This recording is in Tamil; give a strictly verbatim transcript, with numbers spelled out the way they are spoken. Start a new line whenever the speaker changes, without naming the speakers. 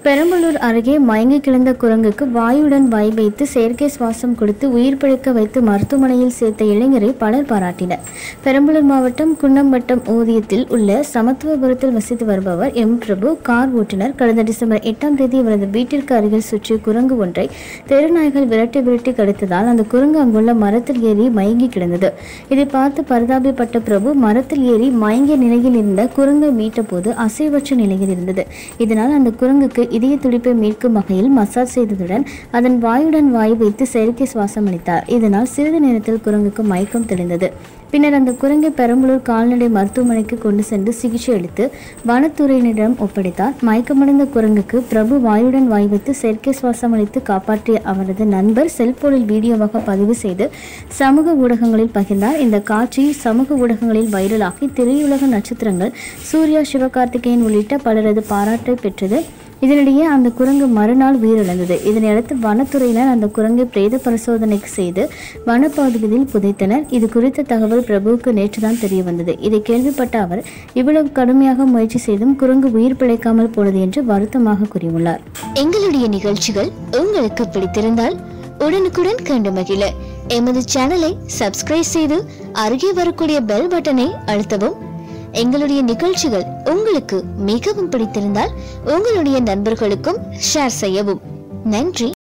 பெரம்பலூர் அருகே மயங்கி கிடந்த குரங்குக்கு வாயுடன் வாய் வைத்து செயற்கை சுவாசம் கொடுத்து உயிர் பிழைக்க வைத்து மருத்துவமனையில் சேர்த்த இளைஞரை பலர் பாராட்டினர். பெரம்பலூர் மாவட்டம் குன்னம்பட்டம் ஊதியத்தில் உள்ள சமத்துவபுரத்தில் வசித்து வருபவர் எம் பிரபு கார் ஓட்டுநர். கடந்த டிசம்பர் எட்டாம் தேதி அவரது வீட்டிற்கு அருகில் சுற்றிய குரங்கு ஒன்றை தெருநாய்கள் விரட்டி விரட்டி கடித்ததால் அந்த குரங்கு அங்குள்ள மரத்தில் ஏறி மயங்கி கிடந்தது. இதை பார்த்து பரிதாபப்பட்ட பிரபு மரத்தில் ஏறி மயங்கிய நிலையில் இருந்த குரங்கை மீட்ட போது அசைவற்ற நிலையில் இருந்தது. இதனால் அந்த குரங்குக்கு இதய துடிப்பை மீட்கும் வகையில் மசாஜ் செய்ததுடன் அதன் வாயுடன் வாய் வைத்து செயற்கை சுவாசம் அளித்தார். இதனால் சிறிது நேரத்தில் குரங்குக்கு மயக்கம் தெளிந்தது. பின்னர் அந்த குரங்கை பெரம்பலூர் கால்நடை மருத்துவமனைக்கு கொண்டு சென்று சிகிச்சை அளித்து வனத்துறையினரிடம் ஒப்படைத்தார். மயக்கமடைந்த குரங்குக்கு பிரபு வாயுடன் வாய் வைத்து செயற்கை சுவாசம் அளித்து காப்பாற்றிய அவரது நண்பர் செல்போனில் வீடியோவாக பதிவு செய்து சமூக ஊடகங்களில் பகிர்ந்தார். இந்த காட்சி சமூக ஊடகங்களில் வைரலாகி திரையுலக நட்சத்திரங்கள் சூர்யா, சிவகார்த்திகேயன் உள்ளிட்ட பலரது பாராட்டை பெற்றது. இதனிடையே அந்த குரங்கு மறுநாள் உயிரிழந்தது. இதனையடுத்து வனத்துறையினர் அந்த குரங்கை பிரேத பரிசோதனைக்கு செய்து வனப்பகுதியில் புதைத்தனர். இது குறித்த தகவல் பிரபுவுக்கு நேற்றுதான் தெரிய வந்தது. இதை கேள்விப்பட்ட அவர் இவ்வளவு கடுமையாக முயற்சி செய்தும் குரங்கு உயிர் பிழைக்காமல் போனது என்று வருத்தமாக கூறியுள்ளார்.
எங்களுடைய நிகழ்ச்சிகள் உங்களுக்கு பிடித்திருந்தால் உடனுக்குடன் கண்டு மகிழ எமது சேனலை சப்ஸ்கிரைப் செய்து அருகே வரக்கூடிய பெல் பட்டனை அழுத்தவும். எங்களுடைய நிகழ்ச்சிகள் உங்களுக்கு மிகவும் பிடித்திருந்தால் உங்களுடைய நண்பர்களுக்கும் ஷேர் செய்யவும். நன்றி.